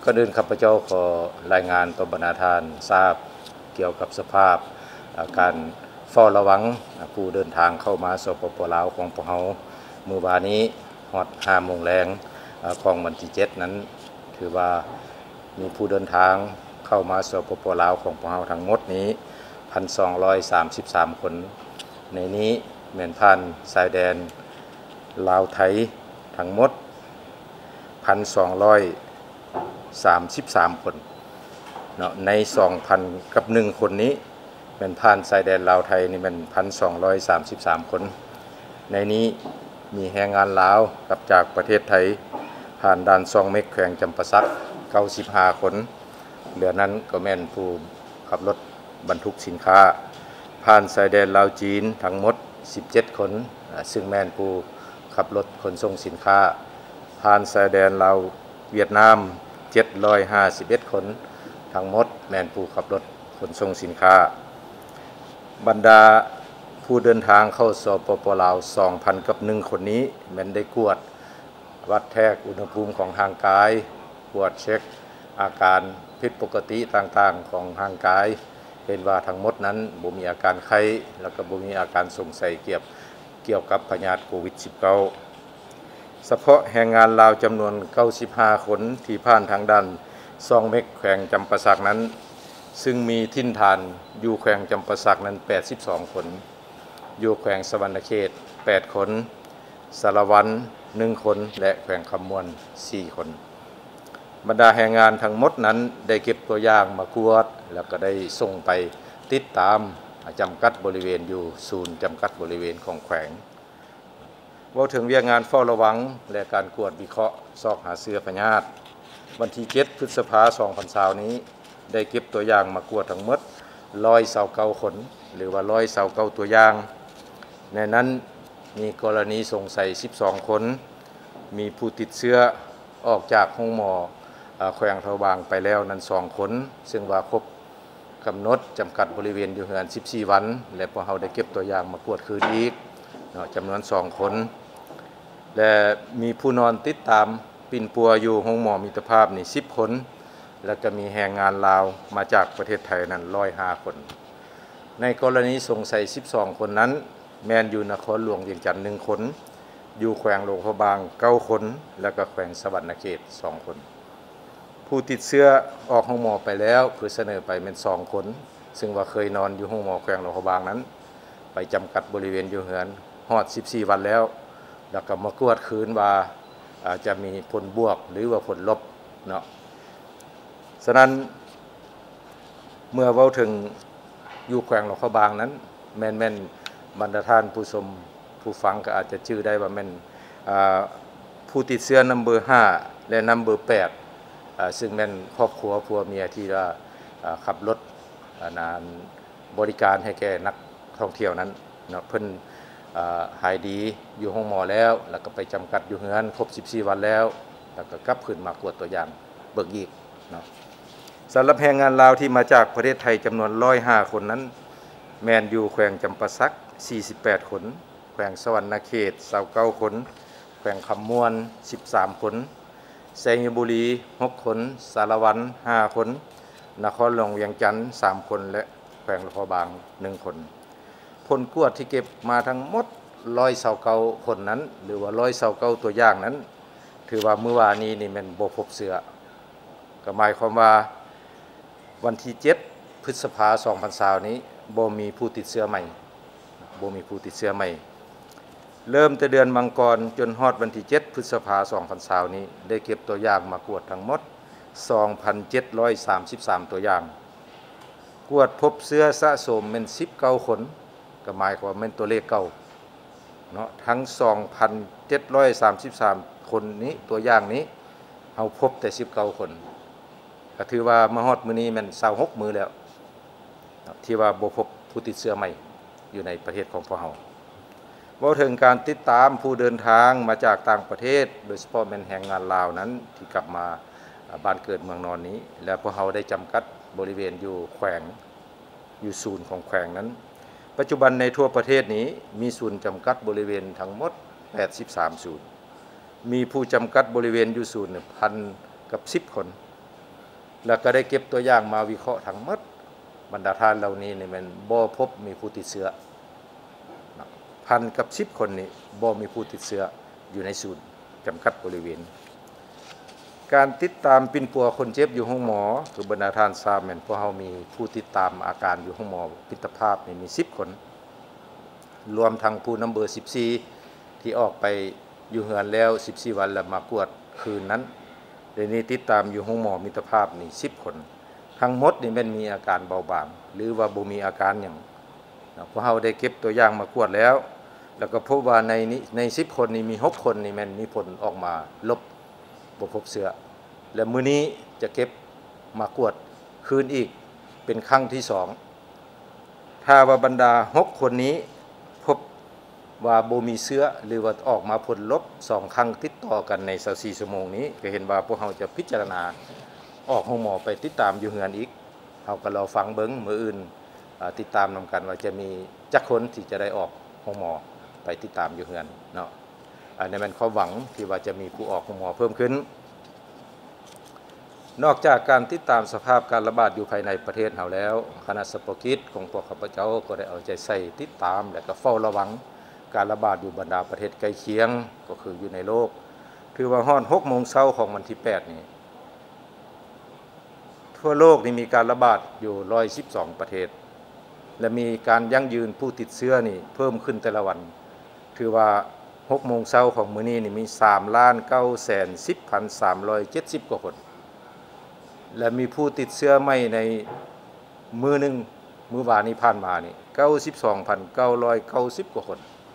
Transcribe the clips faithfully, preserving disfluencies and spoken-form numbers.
ก็เดินข้าพเจ้าขอรายงานต่อบรรณาธิการทราบเกี่ยวกับสภาพการเฝ้าระวังผู้เดินทางเข้ามาสปป.ลาวของพวกเราเมื่อวานนี้ฮอดห้าโมงแรงของวันที่เจ็ดนั้นถือว่ามีผู้เดินทางเข้ามาสปป.ลาวของพวกเราทั้งหมดนี้ หนึ่งพันสองร้อยสามสิบสาม คนในนี้แม่นผ่านชายแดนลาวไทยทั้งหมด หนึ่งพันสองร้อยสามสิบสาม คนเนาะใน สองพัน กับหนึ่งคนนี้เป็นผ่านชายแดนลาวไทยนี่มัน หนึ่งพันสองร้อยสามสิบสาม คนในนี้มีแรงงานลาวกับจากประเทศไทยผ่านด่านซองเม็กแขวงจำปาสักเก้าสิบห้า คนเหลือนั้นก็แม่นผู้ขับรถบรรทุกสินค้าผ่านชายแดนลาวจีนทั้งหมดสิบเจ็ด คนซึ่งแม่นผู้ขับรถขนส่งสินค้าผ่านชายแดนลาวเวียดนามเจ็ดร้อยห้าสิบเอ็ด คนทั้งหมดแม่นผู้ขับรถขนส่งสินค้าบรรดาผู้เดินทางเข้าสปป.ลาว สองพัน กับหนึ่ง คนนี้แม่นได้กวดวัดแทกอุณหภูมิของทางกายกวดเช็คอาการผิดปกติต่างๆของทางกายเห็นว่าทั้งหมดนั้นบ่มีอาการไข้แล้วก็บ่มีอาการสงสัยเกี่ยวเกี่ยวกับพยาธิโควิด สิบเก้า เฉพาะแรงงานลาวจำนวนเก้าสิบห้า คนที่ผ่านทางด้านซองเม็กแขวงจำปาสักนั้นซึ่งมีทิ่นฐานอยู่แขวงจำปาสักนั้นแปดสิบสอง คนอยู่แขวงสวรรณเขตแปด คนสารวันหนึ่ง คนและแขวงคำมวนสี่ คนบรรดาแรงงานทั้งหมดนั้นได้เก็บตัวอย่างมากวดแล้วก็ได้ส่งไปติดตามจำกัดบริเวณอยู่ศูนย์จำกัดบริเวณของแขวงว่าถึงเวียกงานเฝ้าระวังและการกวดวิเคราะห์ซอกหาเชื้อพยาธิวันที่เจ็ดพฤษภาคมสองพันยี่สิบนี้ได้เก็บตัวอย่างมากวดทั้งหมดหนึ่งร้อยยี่สิบเก้า คนหรือว่าหนึ่งร้อยยี่สิบเก้าตัวอย่างในนั้นมีกรณีสงสัยสิบสอง คนมีผู้ติดเชื้อออกจากห้องหมอแขวงทวางไปแล้วนั้นสอง คนซึ่งว่าครบกำหนดจำกัดบริเวณอยู่เฮือนสิบสี่ วันและพอเราได้เก็บตัวอย่างมากวดคืนอีกจำนวนสอง คนและมีผู้นอนติดตามปิ่นปัวอยู่ห้องหมอมิตรภาพนี่สิบ คนแล้วก็มีแรงงานลาวมาจากประเทศไทยนั้นหนึ่งร้อยห้า คนในกรณีสงสัยสิบสอง คนนั้นแม่นอยู่นครหลวงเวียงจันทน์หนึ่ง คนอยู่แขวงหลวงพระบางเก้า คนแล้วก็แขวงสวรรณเขตสอง คนผู้ติดเชื้อออกห้องหมอไปแล้วคือเสนอไปเป็นสอง คนซึ่งว่าเคยนอนอยู่ห้องหมอแขวงหลวงพระบางนั้นไปจำกัดบริเวณอยู่เฮือนฮอดสิบสี่ วันแล้วแล้วก็มากวดคืนว่าอาจจะมีผลบวกหรือว่าผลลบเนาะฉะนั้นเมื่อเว้าถึงอยู่แขวงหลวงพระบางนั้นแม่นๆบรรดาท่านผู้ชมผู้ฟังก็อาจจะชื่อได้ว่าแม่นผู้ติดเชื้อนัมเบอร์ห้าและนัมเบอร์แปดซึ่งแม่นครอบครัวผัวเมียที่ว่าขับรถนานบริการให้แก่นักท่องเที่ยวนั้นเนาะเพิ่นหายดีอยู่ห้องหมอแล้วแล้วก็ไปจำกัดอยู่เฮือนครบสิบสี่ วันแล้วแล้วก็กลับขึ้นมากวดตัวอย่างเบิกอีกเนาะสำหรับแรงงานลาวที่มาจากประเทศไทยจำนวนหนึ่งร้อยห้า คนนั้นแม่นอยู่แขวงจำปาสักสี่สิบแปด คนแขวงสวรรณเขตยี่สิบเก้า คนแขวงคำม่วนสิบสาม คนไซบุรีหก คนสารวันห้า คนนครหลวงเวียงจันทน์สาม คนและแขวงหลวงพระบางหนึ่ง คนผลกวดที่เก็บมาทั้งหมดหนึ่งร้อยยี่สิบเก้า คนนั้นหรือว่าหนึ่งร้อยยี่สิบเก้า ตัวอย่างนั้นถือว่าเมื่อวานนี้นี่มันบ่พบเชื้อก็หมายความว่าวันที่เจ็ดพฤษภาคมสองพันยี่สิบนี้บ่มีผู้ติดเชื้อใหม่บ่มีผู้ติดเชื้อใหม่เริ่มแต่เดือนมังกรจนฮอดวันที่เจ็ดพฤษภาคมสองพันยี่สิบนี้ได้เก็บตัวอย่างมากวดทั้งหมด สองพันเจ็ดร้อยสามสิบสาม ตัวอย่างกวดพบเชื้อสะสมเป็นสิบเก้า คนก็หมายความว่าเป็นตัวเลขเก่าเนาะทั้ง สองพันเจ็ดร้อยสามสิบสาม คนนี้ตัวอย่างนี้เอาพบแต่สิบเก้า คนก็ถือว่ามาฮอดมื้อนี้มันยี่สิบหก มื้อแล้วที่ว่าบ่พบผู้ติดเชื้อใหม่อยู่ในประเทศของพวกเราเว้าถึงการติดตามผู้เดินทางมาจากต่างประเทศโดยเฉพาะแม่นแรงงานลาวนั้นที่กลับมาบ้านเกิดเมืองนอนนี้และพวกเราได้จำกัดบริเวณอยู่แขวงอยู่ศูนย์ของแขวงนั้นปัจจุบันในทั่วประเทศนี้มีศูนย์จำกัดบริเวณทั้งหมดแปดสิบสาม ศูนย์มีผู้จำกัดบริเวณอยู่ศูนย์ หนึ่งพัน กับสิบ คนแล้วก็ได้เก็บตัวอย่างมาวิเคราะห์ทั้งหมดบรรดาท่านเหล่านี้นี่มันบ่พบมีผู้ติดเชื้อพันกับสิบคนนี้บ่มีผู้ติดเชื้ออยู่ในศูนย์จำกัดบริเวณการติดตามปิ่นปัวคนเจ็บอยู่ห้องหมอคือบรรดาท่านทราบแม่นพวกเฮามีผู้ติดตามอาการอยู่ห้องหมอปิตภาพนี่มีสิบคนรวมทั้งผู้นำเบอร์สิบสี่ที่ออกไปอยู่เฮือนแล้วสิบสี่วันแล้วมากวดคืนนั้นเดี๋ยวนี้ติดตามอยู่ห้องหมอมิตรภาพนี่สิบคนทั้งหมดนี่แม่นมีอาการเบาบางหรือว่าบ่มีอาการหยังพวกเฮาได้เก็บตัวอย่างมากวดแล้วแล้วก็พบว่าในนี้ในสิบคนนี่มีหกคนนี่แม่นมีผลออกมาลบบ่พบเชื้อและมื้อนี้จะเก็บมากวดคืนอีกเป็นครั้งที่สองถ้าว่าบรรดาหกคนนี้พบว่าบ่มีเชื้อหรือว่าออกมาผลลบสองครั้งติดต่อกันในยี่สิบสี่ชั่วโมงนี้ก็เห็นว่าพวกเฮาจะพิจารณาออกห้องหมอไปติดตามอยู่เฮือนอีกเฮาก็รอฟังเบิ่งมื้ออื่นติดตามนำกันว่าจะมีจักคนที่จะได้ออกห้องหมอไปติดตามอยู่เฮือนเนาะอันนี้มันความหวังที่ว่าจะมีผู้ออกห้องหมอเพิ่มขึ้นนอกจากการติดตามสภาพการระบาดอยู่ภายในประเทศเฮาแล้วคณะสปกิจของพวกข้าพเจ้าก็ได้เอาใจใส่ติดตามและก็เฝ้าระวังการระบาดอยู่บรรดาประเทศใกล้เคียงก็คืออยู่ในโลกคือว่าฮ้อน หกโมงเช้าของวันที่แปดนี่ทั่วโลกนี่มีการระบาดอยู่หนึ่งร้อยสิบสองประเทศและมีการยั่งยืนผู้ติดเชื้อนี่เพิ่มขึ้นแต่ละวันคือว่าหกโมงเช้าของมื้อนี้นี่มี สามล้านเก้าแสนสิบพันสามร้อยเจ็ดสิบ กว่าคนและมีผู้ติดเชื้อใหม่ในมื้อนึงมื้อวานนี้ผ่านมานี่ เก้าสิบสองพันเก้าร้อยเก้าสิบ กว่าคน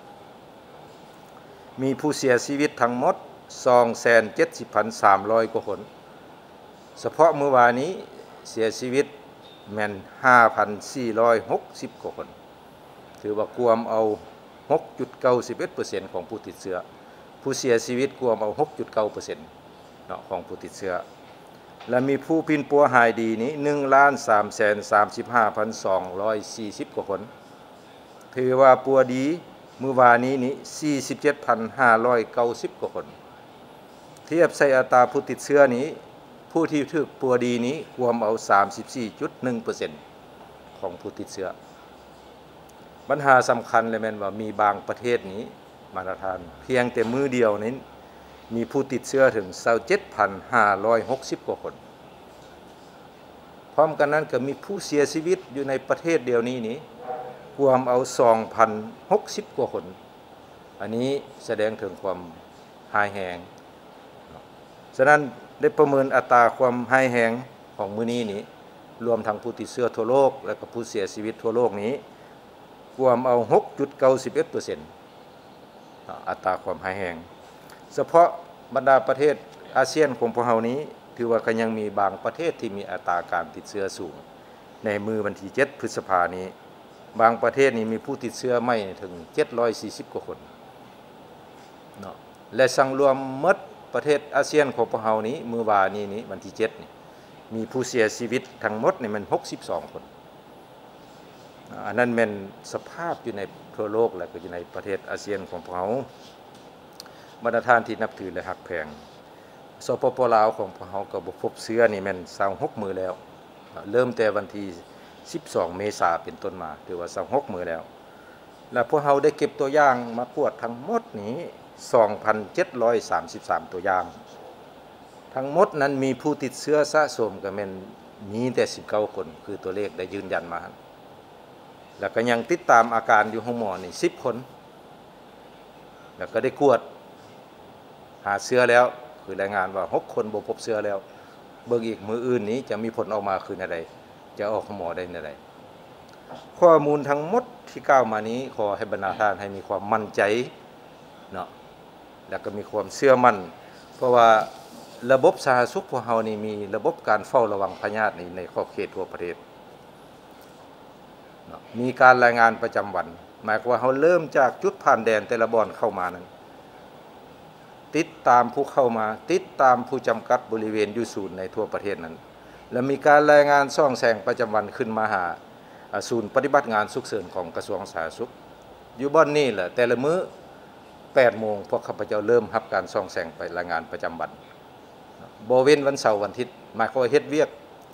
มีผู้เสียชีวิตทั้งหมด สองแสนเจ็ดสิบพันสามร้อย กว่าคนเฉพาะมื้อวานนี้เสียชีวิตแม่น ห้าพันสี่ร้อยหกสิบ กว่าคนถือว่ากวมเอา หกจุดเก้าเอ็ดเปอร์เซ็นต์ ของผู้ติดเชื้อผู้เสียชีวิตกวมเอา หกจุดเก้าเปอร์เซ็นต์ เนาะของผู้ติดเชื้อและมีผู้ปิ่นปัวหายดีนี้ หนึ่งล้านสามแสนสามสิบห้าพันสองร้อยสี่สิบ กว่าคนถือว่าปัวดีมื้อวานนี้นี้ สี่สิบเจ็ดพันห้าร้อยเก้าสิบ กว่าคนเทียบใส่อัตราผู้ติดเชื้อนี้ผู้ที่ถูกปัวดีนี้รวมเอา สามสิบสี่จุดหนึ่งเปอร์เซ็นต์ ของผู้ติดเชื้อปัญหาสำคัญเลยแม่นว่ามีบางประเทศนี้มาตรฐานเพียงแต่มื้อเดียวนี้มีผู้ติดเชื้อถึง ยี่สิบเจ็ดพันห้าร้อยหกสิบ กว่าคนพร้อมกันนั้นก็มีผู้เสียชีวิตอยู่ในประเทศเดียวนี้นี้รวมเอา สองพันหกสิบ กว่าคนอันนี้แสดงถึงความหายแหงฉะนั้นได้ประเมินอัตราความหายแหงของมื้อนี้นี้รวมทั้งผู้ติดเชื้อทั่วโลกและก็ผู้เสียชีวิตทั่วโลกนี้รวมเอา หกจุดเก้าเอ็ดเปอร์เซ็นต์ อัตราความหายแหงเฉพาะบรรดาประเทศอาเซียนของพวกเฮานี้ถือว่าก็ยังมีบางประเทศที่มีอัตราการติดเชื้อสูงในมือวันที่เจ็ดพฤษภาคมนี้บางประเทศนี้มีผู้ติดเชื้อไม่ถึงเจ็ดร้อยสี่สิบกว่าคนเนาะและสังรวมหมดประเทศอาเซียนของพวกเฮานี้มื้อวานนี้นี้วันที่เจ็ดนี่มีผู้เสียชีวิตทั้งหมดนี่มันหกสิบสองคนอันนั้นเป็นสภาพอยู่ในทั่วโลกและก็อยู่ในประเทศอาเซียนของพวกเฮาบรรดาท่านที่นับถือและฮักแพงสปปลาวของพวกเฮาก็บ่พบเชื้อนี่แม่นยี่สิบหกมื้อแล้วเริ่มแต่วันที่สิบสองเมษายนเป็นต้นมาถือว่ายี่สิบหกมื้อแล้วและพวกเฮาได้เก็บตัวอย่างมากวดทั้งหมดนี้ สองพันเจ็ดร้อยสามสิบสาม ตัวอย่างทั้งหมดนั้นมีผู้ติดเชื้อสะสมก็แม่นมีแต่สิบเก้าคนคือตัวเลขได้ยืนยันมาแล้วก็ยังติดตามอาการอยู่ห้องหมอนี่สิบคนแล้วก็ได้กวดหาเชื้อแล้วคือรายงานว่าหกคนบ่พบเชื้อแล้วเบิ่งอีกมื้ออื่นนี้จะมีผลออกมาคืออะไรจะออกห้องหมอได้อะไรข้อมูลทั้งหมดที่กล่าวมานี้ขอให้บรรดาท่านให้มีความมั่นใจเนาะแล้วก็มีความเชื่อมั่นเพราะว่าระบบสาธารณสุขพวกเฮานี่มีระบบการเฝ้าระวังพยาธิในขอบเขตทั่วประเทศเนาะมีการรายงานประจำวันหมายความว่าเฮาเริ่มจากจุดผ่านแดนแต่ละบ่อนเข้ามานั้นติดตามผู้เข้ามาติดตามผู้จำกัดบริเวณอยู่ศูนย์ในทั่วประเทศนั้นและมีการรายงานซ่องแสงประจำวันขึ้นมาหาศูนย์ปฏิบัติงานฉุกเฉินของกระทรวงสาธารณสุขอยู่บ่อนนี้แหละแต่ละมื้อแปดโมงพวกข้าพเจ้าเริ่มรับการซ่องแสงไปรายงานประจำวันบ่เว้นวันเสาร์วันอาทิตย์หมายความว่าเฮ็ดเวียก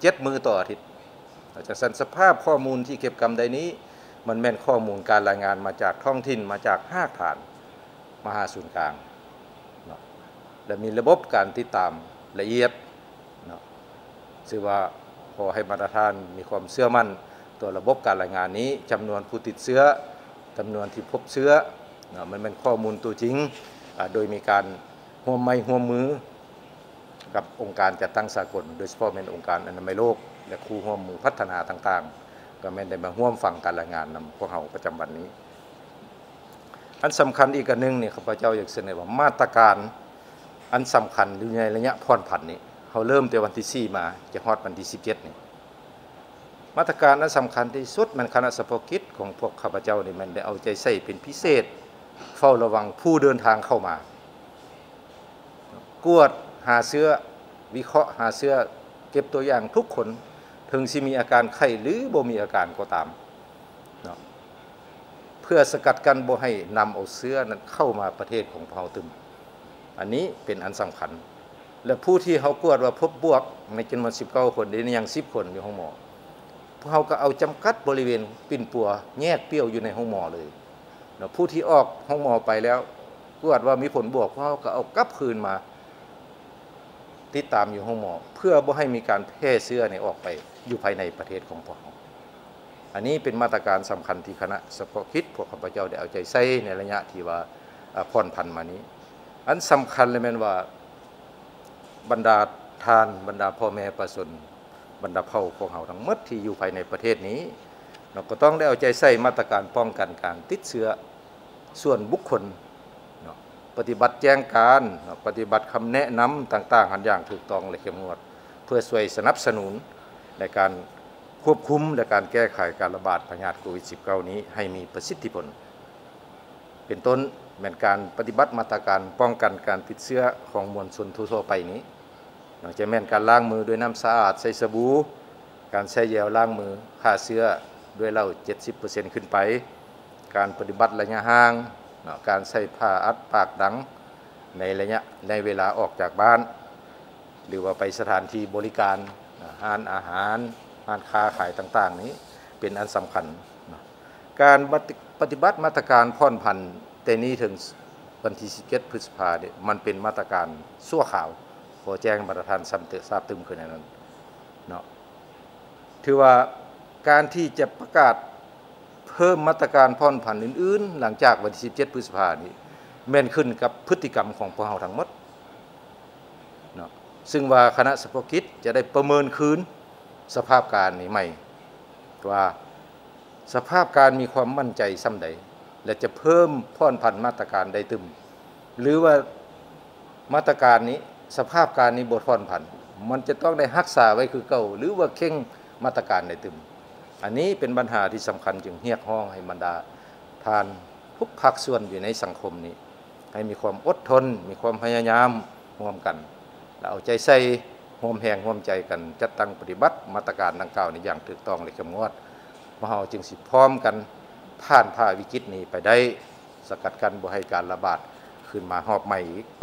เจ็ดมื้อต่ออาทิตย์จากสันสภาพข้อมูลที่เก็บกำใดนี้มันแม่นข้อมูลการรายงานมาจากท้องถิ่นมาจากห้าฐานมหาศูนย์กลางเนาะและมีระบบการติดตามละเอียดเนาะซึ่งว่าขอให้มาตรฐานมีความเชื่อมั่นตัวระบบการรายงานนี้จำนวนผู้ติดเชื้อจำนวนที่พบเชื้อเนาะมันเป็นข้อมูลตัวจริงโดยมีการร่วมไม้ร่วมมือกับองค์การจัดตั้งสากลโดยเฉพาะเป็นองค์การอนามัยโลกและคู่ร่วมมือพัฒนาต่างๆก็แม่นได้มาร่วมฟังการรายงานนำพวกเราประจำวันนี้อันสำคัญอีกอันนึงเนี่ยข้าพเจ้าอยากเสนอว่ามาตรการอันสำคัญอยู่ในระยะผ่อนผันนี้เขาเริ่มแต่วันที่สี่มาจะฮอดวันที่สิบเจ็ดนี่มาตรการอันสำคัญที่สุดมันคณะเฉพาะกิจของพวกข้าพเจ้านี่มันได้เอาใจใส่เป็นพิเศษเฝ้าระวังผู้เดินทางเข้ามากวดหาเชื้อวิเคราะห์หาเชื้อเก็บตัวอย่างทุกคนถึงสิมีอาการไข้หรือบ่มีอาการก็ตามเนาะเพื่อสกัดกั้นบ่ให้นำเอาเชื้อนั้นเข้ามาประเทศของเราตึมอันนี้เป็นอันสำคัญและผู้ที่เขากวดว่าพบบวกในจำนวนสิบเก้าคนเดี๋ยวนี้ยังสิบคนอยู่ห้องหมอพวกเขาก็เอาจำกัดบริเวณปิ่นปัวแยกเปี้ยวอยู่ในห้องหมอเลยเนาะผู้ที่ออกห้องหมอไปแล้วกวดว่ามีผลบวกพวกเขาก็เอากลับคืนมาติดตามอยู่ห้องหมอเพื่อบ่ให้มีการแพร่เชื้อในออกไปอยู่ภายในประเทศของพวกเราอันนี้เป็นมาตรการสำคัญที่คณะเฉพาะกิจพวกข้าพเจ้าได้เอาใจใส่ในระยะที่ว่าผ่อนผันมานี้อันสำคัญเลยแม่นว่าบรรดาทานบรรดาพ่อแม่ประชาชนบรรดาเผ่าพวกเราทั้งหมดที่อยู่ภายในประเทศนี้เราก็ต้องได้เอาใจใส่มาตรการป้องกันการติดเชื้อส่วนบุคคลปฏิบัติแจ้งการปฏิบัติคำแนะนำต่างๆหันอย่างถูกต้องและเข้มงวดเพื่อช่วยสนับสนุนในการควบคุมและการแก้ไขการระบาดพยาธิโควิด สิบเก้า นี้ให้มีประสิทธิผลเป็นต้นแม่นการปฏิบัติมาตรการป้องกันการติดเชื้อของมวลชนทั่วไปนี้นอกจากแม่นการล้างมือด้วยน้ำสะอาดใช้สบู่การใช้เจลล้างมือฆ่าเชื้อด้วยเหล้า เจ็ดสิบเปอร์เซ็นต์ ขึ้นไปการปฏิบัติระยะห่างการใส่ผ้าอัดปากดังในระยะในเวลาออกจากบ้านหรือว่าไปสถานที่บริการร้านอาหารร้านค้าขายต่างๆนี้เป็นอันสำคัญการปฏิบัติมาตรการผ่อนผันแต่นี้ถึงวันที่สิบเจ็ดพฤษภาคมเนี่ยมันเป็นมาตรการชั่วคราวขอแจ้งประธานซ้ำเติมทราบตึมขึ้นในนั้นเนาะถือว่าการที่จะประกาศเพิ่มมาตรการผ่อนผันอื่นๆหลังจากวันที่สิบเจ็ดพฤษภาคมนี้แม่นขึ้นกับพฤติกรรมของพวกเราทั้งหมดเนาะซึ่งว่าคณะเฉพาะกิจจะได้ประเมินคืนสภาพการนี้ใหม่ว่าสภาพการมีความมั่นใจซ้ำใดและจะเพิ่มผ่อนผันมาตรการใดตึมหรือว่ามาตรการนี้สภาพการนี้บ่ผ่อนผันมันจะต้องได้รักษาไว้คือเก่าหรือว่าเข่งมาตรการใดตึมอันนี้เป็นปัญหาที่สำคัญจึงเรียกร้องให้บรรดาทานทุกภาคส่วนอยู่ในสังคมนี้ให้มีความอดทนมีความพยายามร่วมกันและเอาใจใส่ร่วมแรงร่วมใจกันจัดตั้งปฏิบัติมาตรการดังกล่าวนี้อย่างถูกต้องและเข้มงวดพวกเราจึงสิพร้อมกันผ่านผ่าวิกฤตนี้ไปได้สกัดกั้นบ่ให้การระบาดขึ้นมารอบใหม่อีก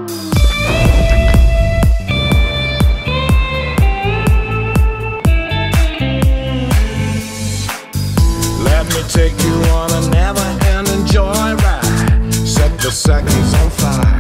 Let me take you on a never-ending joyride. Set the seconds on fire.